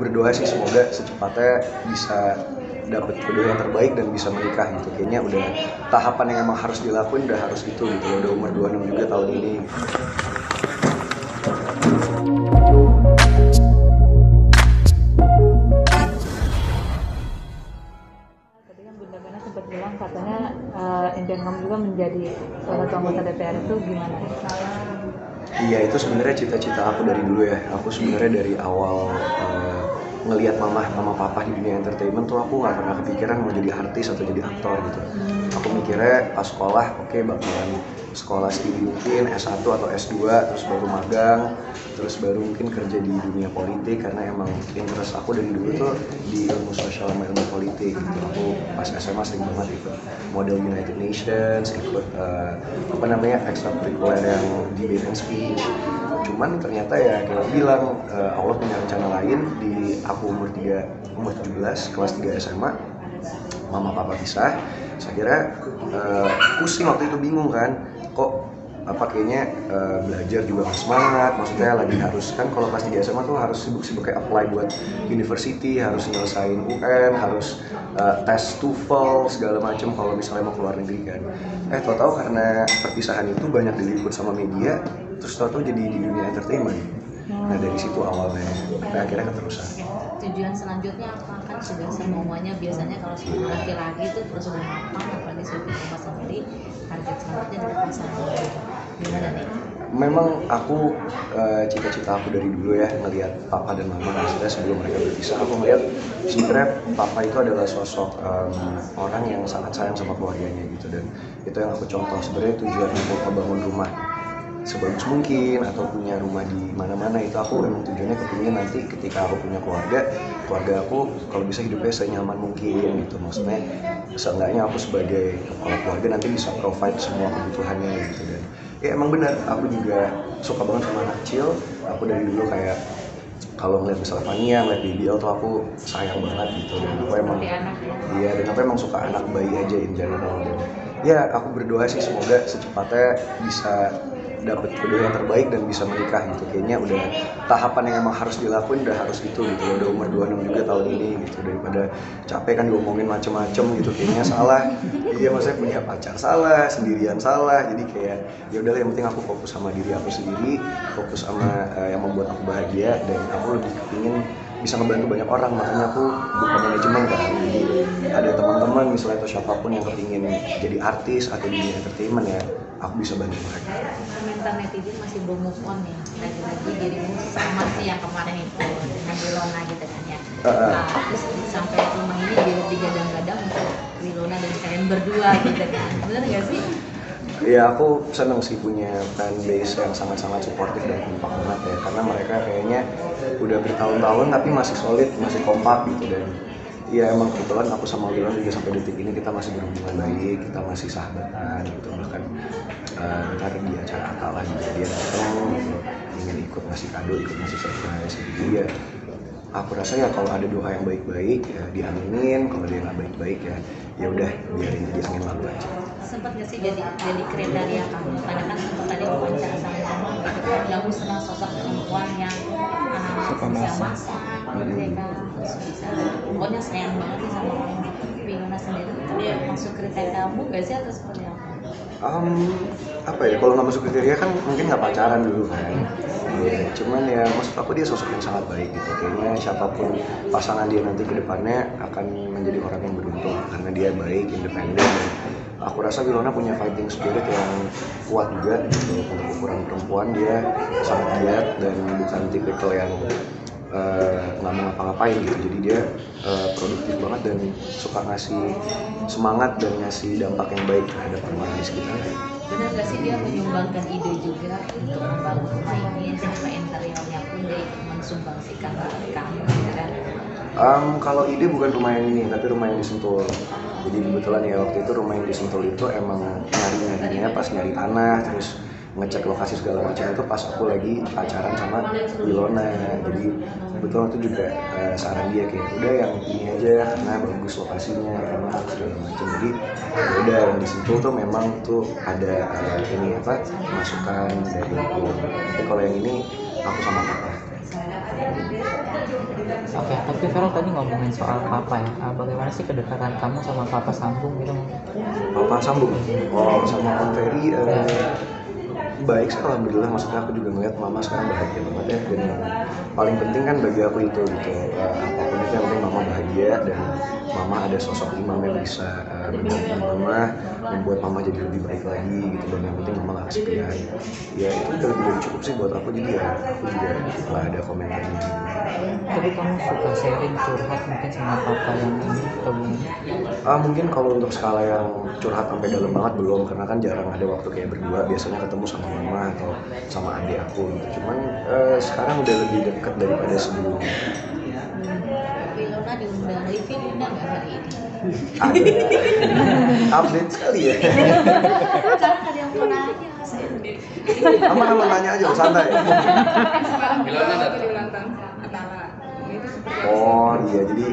berdoa sih semoga secepatnya bisa dapat jodoh yang terbaik dan bisa menikah gitu. Kayaknya udah tahapan yang emang harus dilakuin, udah harus gitu gitu. Udah umur 26 juga tahun ini. Tadi kan Bunda Bena sempat bilang katanya impian kamu juga menjadi salah satu anggota DPR itu gimana? Iya, itu sebenarnya cita-cita aku dari dulu ya. Aku sebenarnya dari awal ngelihat mama papa di dunia entertainment tuh aku nggak pernah kepikiran mau jadi artis atau jadi aktor gitu. Aku mikirnya pas sekolah, oke, bakalan sekolah setinggi mungkin S1 atau S2, terus baru magang, terus baru mungkin kerja di dunia politik, karena emang interest aku dari dulu tuh di ilmu sosial sama ilmu politik gitu. Aku pas SMA sering banget ikut model United Nations, ikut ekstrakurikuler yang debate and speech. Cuman ternyata ya kayak bilang, Allah punya rencana lain. Di aku umur 17, kelas 3 SMA, mama papa pisah. Saya kira pusing waktu itu, bingung kan, kok kayaknya belajar juga gak semangat. Maksudnya lagi harus, kan kalau kelas 3 SMA tuh harus sibuk-sibuk kayak apply buat university, harus nyelesain UN, harus tes TOEFL segala macem kalau misalnya mau keluar negeri kan. Tahu-tahu karena perpisahan itu banyak diliput sama media, terus tahu-tahu jadi di dunia entertainment. Nah dari situ awalnya, sampai akhirnya keterusan. Tujuan selanjutnya apa? Kan sudah semuanya biasanya kalau sudah laki-laki itu terus sudah matang, apalagi sudah rumah sendiri, target selanjutnya dengan pasangan. Gimana nih? Memang aku cita-cita aku dari dulu ya ngelihat papa dan mama, maksudnya sebelum mereka berpisah, aku ngelihat sebenarnya papa itu adalah sosok orang yang sangat sayang sama keluarganya gitu, dan itu yang aku contoh. Sebenarnya tujuan aku membangun rumah sebagus mungkin atau punya rumah di mana-mana, itu aku emang tujuannya kepingin nanti ketika aku punya keluarga aku kalau bisa hidupnya senyaman mungkin gitu. Maksudnya seenggaknya aku sebagai kepala keluarga nanti bisa provide semua kebutuhannya gitu. Dan ya emang benar, aku juga suka banget sama anak kecil. Aku dari dulu kayak kalau ngeliat misalnya Fania, ngeliat BBL tuh aku sayang banget gitu. Dan aku emang dan aku emang suka anak bayi aja in general. Dan ya aku berdoa sih semoga secepatnya bisa dapat jodoh yang terbaik dan bisa menikah gitu. Kayaknya udah tahapan yang emang harus dilakuin, udah harus gitu gitu. Udah umur 26 juga tahun ini gitu. Daripada capek kan diomongin macem-macem gitu, kayaknya salah. Iya, maksudnya punya pacar salah, sendirian salah. Jadi kayak ya udah, yang penting aku fokus sama diri aku sendiri, fokus sama yang membuat aku bahagia, dan aku lebih kepingin bisa ngebantu banyak orang. Makanya aku buka manajemen kan, jadi ada teman-teman misalnya atau siapapun yang kepingin jadi artis atau di entertainment, ya aku bisa bantu mereka. Komentar netizen masih belum move on nih, lagi-lagi dirimu sama sih yang kemarin itu dengan Wilona gitu kan ya. Terus sampai rumah ini digadang-gadang untuk Wilona dan kalian berdua gitu kan, bener nggak sih? Ya aku seneng sih punya fanbase yang sangat-sangat suportif dan kompak banget ya, karena mereka kayaknya udah bertahun-tahun tapi masih solid, masih kompak gitu. Dan ya emang kebetulan aku sama Wilon juga sampai detik ini kita masih berhubungan baik, kita masih sahabatan gitu. Bahkan ntar di acara Atalah juga dia datang gitu, ingin ikut ngasih kado, ikut ngasih surprise gitu. Jadi ya aku rasa ya kalau ada doa yang baik-baik ya diaminin, kalau dia nggak baik-baik ya udah biarin jadi angin lalu aja. Sempat nggak sih jadi kriteria kamu? Karena kan sempat tadi wawancara sama kamu gitu kan, kamu senang sosok perempuan yang bisa masak, mereka bisa, pokoknya sayang banget sih sama orang. Wilona sendiri itu dia masuk kriteria kamu nggak sih atau seperti apa? Kalau nggak masuk kriteria kan mungkin nggak pacaran dulu kan. Ya, cuman ya maksud aku dia sosok yang sangat baik gitu. Kayaknya siapapun pasangan dia nanti ke depannya akan menjadi orang yang beruntung karena dia baik, independen. Dan aku rasa Wilona punya fighting spirit yang kuat juga gitu. Untuk ukuran perempuan dia sangat giat dan bukan tipikal yang nggak mau ngapa-ngapain gitu. Jadi dia produktif banget dan suka ngasih semangat dan ngasih dampak yang baik terhadap orang di sekitarnya. Benar nggak sih dia menyumbangkan ide juga untuk membangun rumah ini, sampai interiornya pun dia ikut mensumbangsikan ke kamu gitu kan? Kalau ide bukan rumah yang ini, tapi rumah yang di Sentul. Jadi kebetulan ya waktu itu rumah yang di Sentul itu emang nyari-nyarinya pas nyari tanah, terus ngecek lokasi segala macam itu pas aku lagi pacaran sama Wilona. Jadi kebetulan itu juga saran dia kayak udah yang ini aja karena bagus lokasinya, enak segala macam. Jadi ya udah yang di Sentul tuh memang tuh ada masukan dari aku. Tapi kalau yang ini aku sama papa. Oke, tapi Vero tadi ngomongin soal papa ya. Bagaimana sih kedekatan kamu sama papa sambung gitu mungkin? Papa sambung. Oh, sama Om Ferry baik sih alhamdulillah, maksudnya aku juga ngeliat mama sekarang bahagia banget ya, dan yang paling penting kan bagi aku itu gitu, apapun itu yang penting mama bahagia dan mama ada sosok imam yang bisa mendampingi mama, membuat mama jadi lebih baik lagi gitu, dan yang penting mama gak kesepian. Ya itu udah lebih dari cukup sih buat aku, jadi ya aku juga gak ada komentar gitu. Tapi kamu suka sharing curhat mungkin sama papa yang ini atau gimana? Mungkin kalau untuk skala yang curhat sampai dalam banget belum, karena kan jarang ada waktu kayak berdua, biasanya ketemu sama mama atau sama adik aku gitu. Cuman sekarang udah lebih dekat daripada sebelumnya. Wilona diundang, Livi diundang nggak hari ini? Ada update sekali ya. Karena ada yang mau nanya saya sendiri. Aman tanya aja, santai. Wilona datang. Oh iya, jadi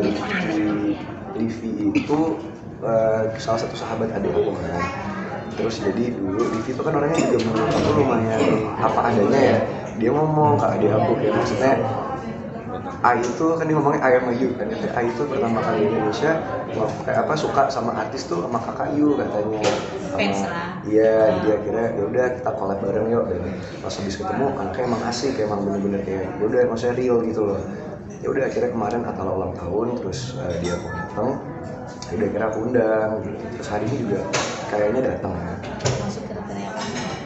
Livi itu salah satu sahabat adik aku kan. Terus jadi dulu Livi itu kan orangnya juga menurut aku lumayan apa adanya ya. Dia ngomong ke adik aku kayak maksudnya Ai itu kan dia ngomongnya I sama you kan, Ai itu pertama kali di Indonesia kayak apa suka sama artis tuh sama kakak you katanya. Fans lah. Iya, jadi akhirnya ya udah kita collab bareng yuk, dan pas habis ketemu anaknya emang asik, emang bener-bener kayak ya udah maksudnya real gitu loh. Ya udah akhirnya kemarin Atala ulang tahun, terus dia mau datang, ya udah akhirnya aku undang gitu. Terus hari ini juga kayaknya datang ya. Masuk kriteria apa?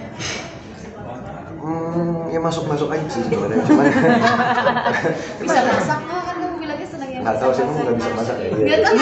Ya masuk aja sih sebenarnya, cuman Bisa masak nggak? Kan kamu bilangnya senang yang nggak tahu sih, emang nggak bisa masak ya. Nggak tahu.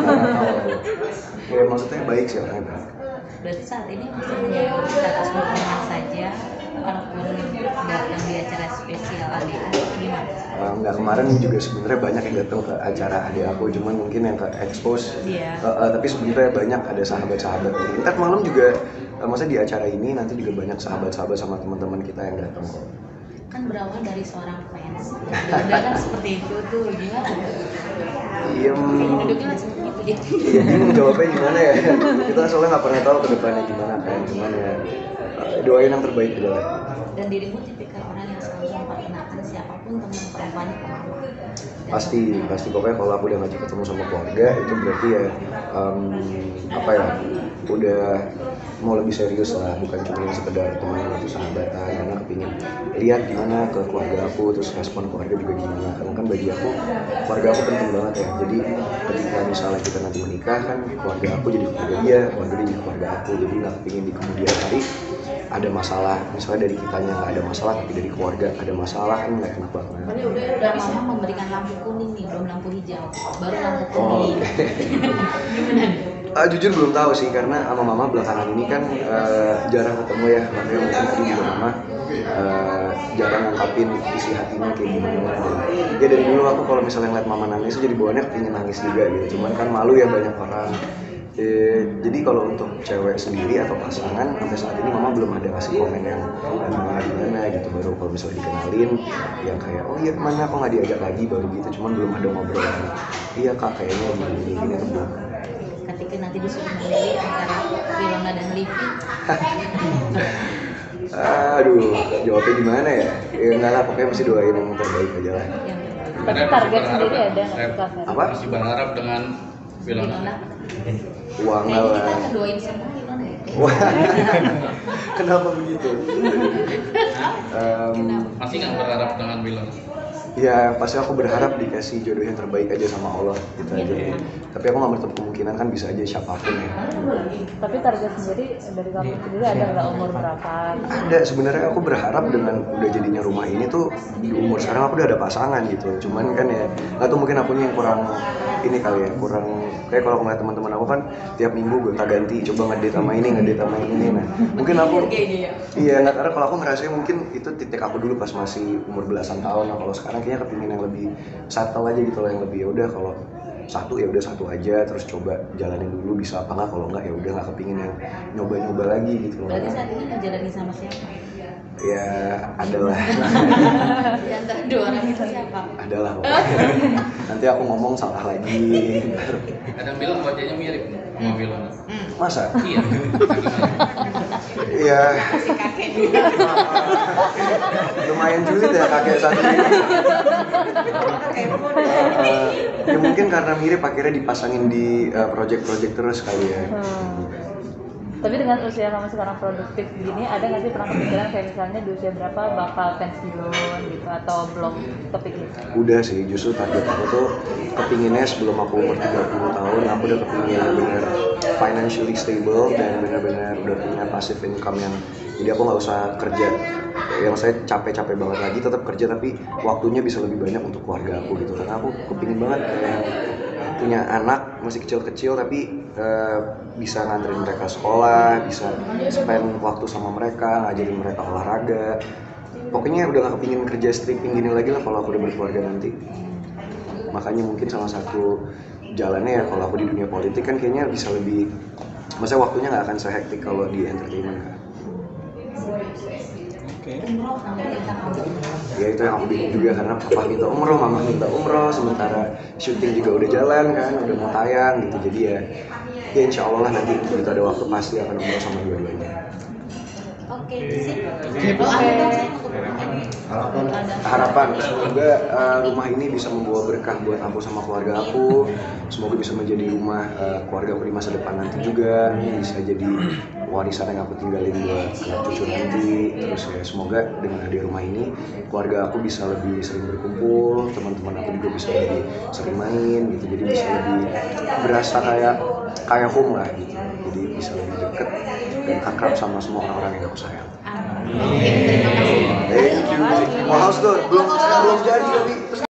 Ya maksudnya baik sih orangnya baik. Berarti saat ini masih hanya status berteman saja, walaupun datang di acara spesial adik gimana? Nggak, kemarin juga sebenarnya banyak yang datang ke acara adik aku, cuman mungkin yang ke expose. Iya. Tapi sebenarnya banyak ada sahabat-sahabat. Ntar malam juga, maksudnya di acara ini nanti juga banyak sahabat-sahabat sama teman-teman kita yang datang kok. Kan berawal dari seorang fans. Udah kan seperti itu tuh, gimana? Iya. Duduknya seperti itu jadi. Iya, bingung jawabnya gimana ya. Kita soalnya nggak pernah tahu ke depannya gimana kan. Cuman ya doain yang terbaik aja lah. Dan dirimu tipikal orang yang selalu memperkenalkan siapapun teman perempuannya ke mama. Pasti pokoknya kalau aku udah ngajak ketemu sama keluarga itu berarti ya apa ya, udah mau lebih serius lah, bukan cuma sekedar teman atau sahabatan, karena kepingin lihat gimana ke keluarga aku, terus respon keluarga juga gimana, karena kan bagi aku keluarga aku penting banget ya. Jadi ketika misalnya kita nanti menikah kan keluarga aku jadi keluarga dia, keluarga dia jadi keluarga aku, jadi nggak kepingin di kemudian hari ada masalah, misalnya dari kitanya nggak ada masalah tapi dari keluarga ada masalah, kan nggak enak banget. Udah mama memberikan lampu kuning nih, belum lampu hijau, baru lampu kuning. Gimana? Jujur belum tahu sih, karena sama mama belakangan ini kan jarang ketemu ya, makanya mungkin tadi juga mama jarang ngungkapin isi hatinya kayak gimana. Dan ya dari dulu aku kalau misalnya ngeliat mama nangis jadi bawaannya pengen nangis juga gitu, cuman kan malu ya banyak orang. Jadi kalau untuk cewek sendiri atau pasangan sampai saat ini mama belum ada kasih komen yang gimana gitu, baru kalau misalnya dikenalin yang kayak oh iya kemana kok nggak diajak lagi, baru gitu, cuman belum ada ngobrol yang iya kak kayaknya gini tuh belum. Ketika nanti disuruh memilih antara Wilona dan Livi, Aduh, jawabnya gimana ya? Ya enggak lah, pokoknya mesti doain yang terbaik aja lah. yang Tapi target sendiri ada nggak sih Kak? Apa? Masih berharap dengan Wilona. Wilona. Uang Kayaknya lah. kita ngedoain semua Wilona ya. Wah, kenapa begitu? Masih nggak berharap dengan Wilona? Ya pasti aku berharap dikasih jodoh yang terbaik aja sama Allah gitu aja. Tapi aku nggak menutup kemungkinan kan bisa aja siapapun ya. Tapi target sendiri dari kamu sendiri ada nggak umur berapa? Ada, sebenarnya aku berharap dengan udah jadinya rumah ini tuh di umur sekarang aku udah ada pasangan gitu. Cuman kan ya nggak tahu, mungkin akunya yang kurang ini kali ya, kurang kayak kalau aku ngeliat teman-teman aku kan tiap minggu gue ganti coba ngedate sama ini nah mungkin aku iya nggak, karena kalau aku ngerasa mungkin itu titik aku dulu pas masih umur belasan tahun. Nah kalau sekarang kayaknya kepingin yang lebih settle aja gitu loh, yang lebih ya udah kalau satu ya udah satu aja, terus coba jalanin dulu bisa apa nggak, kalau nggak ya udah nggak kepingin yang nyoba-nyoba lagi gitu loh. Berarti saat ini ngejalanin sama siapa? Ya adalah Di antara dua orang itu siapa? adalah nanti aku ngomong salah lagi. Ada yang bilang wajahnya mirip sama Wilona. Masa? Iya. Iya. Si kakek Lumayan julid ya kakek satu ini. Ya mungkin karena mirip akhirnya dipasangin di project-project terus kali ya. Tapi dengan usia kamu sekarang produktif begini, ada nggak sih pernah kepikiran kayak misalnya di usia berapa bakal pensiun gitu atau belum kepikiran? Udah sih, justru target aku tuh kepinginnya sebelum aku umur 30 tahun aku udah kepingin bener financially stable dan bener-bener udah punya passive income yang jadi aku nggak usah kerja yang saya capek-capek banget lagi, tetap kerja tapi waktunya bisa lebih banyak untuk keluarga aku gitu, karena aku kepingin banget punya anak masih kecil-kecil tapi bisa nganterin mereka sekolah, bisa spend waktu sama mereka, ngajarin mereka olahraga. Pokoknya udah gak kepingin kerja stripping gini lagi lah kalau aku udah berkeluarga nanti. Makanya mungkin salah satu jalannya ya kalau aku di dunia politik kan kayaknya bisa lebih, maksudnya waktunya gak akan sehektik kalau di entertainment kan. Ya itu yang aku bingung juga karena papa minta umroh, mama minta umroh, sementara syuting juga udah jalan kan, udah mau tayang gitu. Jadi ya insya Allah lah nanti begitu ada waktu pasti akan umroh sama dua-duanya. Oke, sip. Harapan semoga rumah ini bisa membawa berkah buat aku sama keluarga aku, semoga bisa menjadi rumah keluarga aku di masa depan nanti juga, bisa jadi warisan yang aku tinggalin buat anak cucu nanti. Terus ya semoga dengan hadir rumah ini keluarga aku bisa lebih sering berkumpul, teman-teman aku juga bisa lebih sering main gitu, jadi bisa lebih berasa kayak home lah gitu, jadi bisa lebih deket dan akrab sama semua orang-orang yang aku sayang. Oke, terima kasih. Thank you. Mau house door belum jadi tapi